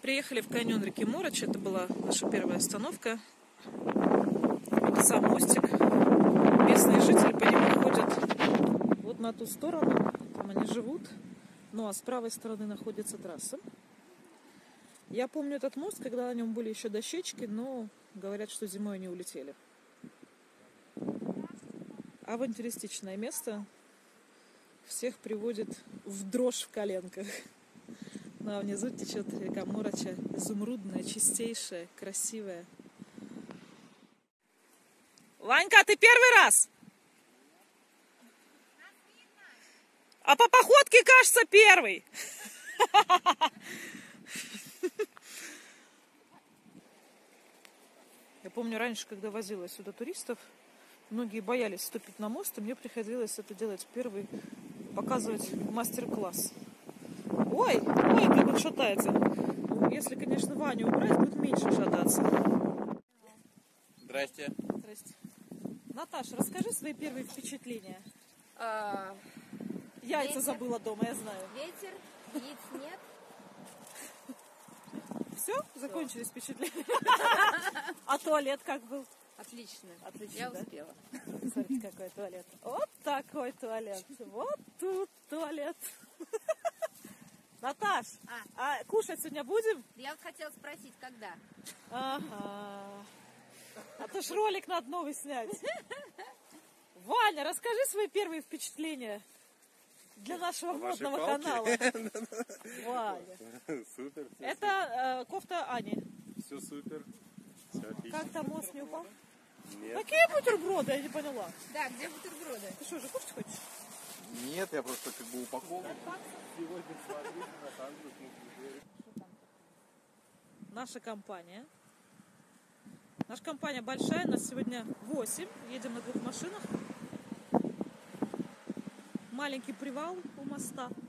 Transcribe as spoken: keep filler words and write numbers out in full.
Приехали в каньон реки Мороч. Это была наша первая остановка. Вот сам мостик. Местные жители по нему ходят вот на ту сторону. Там они живут. Ну а с правой стороны находится трасса. Я помню этот мост, когда на нем были еще дощечки, но говорят, что зимой они улетели. Авантюристичное место. Всех приводит в дрожь в коленках. Ну а внизу течет река Мороча, изумрудная, чистейшая, красивая. Ванька, ты первый раз? А по походке, кажется, первый. Я помню, раньше, когда возила сюда туристов, многие боялись ступить на мост, и мне приходилось это делать первый, показывать мастер-класс. Ой, ой, как он шатается. Если, конечно, Ваню убрать, будет меньше шататься. Здрасте. Здрасте. Наташа, расскажи свои первые впечатления. А, Яйца ветер, забыла дома, я знаю. Ветер, яиц нет. Все? Закончились впечатления? А туалет как был? Отлично. Отлично, Я да? успела. Смотрите, какой туалет. Вот такой туалет. Вот тут туалет. Наташ, А. а кушать сегодня будем? Я вот хотела спросить, когда? Ага. А то ж ролик надо новый снять. Ваня, расскажи свои первые впечатления для нашего модного канала. Ваня. Супер. Это э, кофта Ани. Все супер. Все отлично. Как там мост не упал? Нет. Какие бутерброды? Я не поняла. Да, где бутерброды? Ты что, уже кушать хочешь? Нет, я просто как бы упакован. Сегодня смотрите на самом Наша компания. Наша компания большая, нас сегодня восемь. Едем на двух машинах. Маленький привал у моста.